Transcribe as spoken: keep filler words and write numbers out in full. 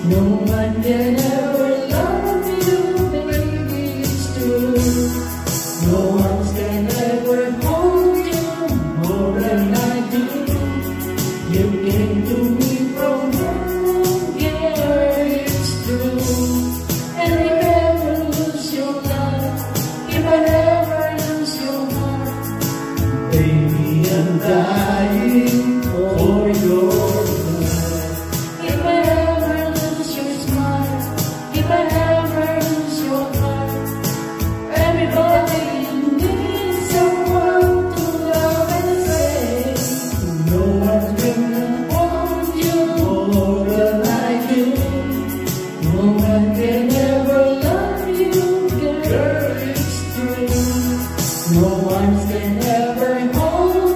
No one can ever love you, baby, it's true. No one can ever hold you more than I do. You came to me from home, yeah, it's true. And if I ever lose your love, if I ever lose your heart, baby, I'm dying for your love. If I ever lose your smile, if I ever lose your heart, everybody needs someone to love and say. No one can hold you more than I do. No one can ever love you, girl, it's true. No one can ever hold